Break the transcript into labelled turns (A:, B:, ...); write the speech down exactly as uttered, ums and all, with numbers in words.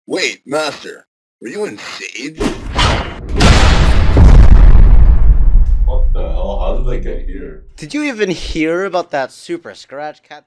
A: Wait, Master, were you in Sage?
B: What the hell? How did I get here?
C: Did you even hear about that super scratch cat?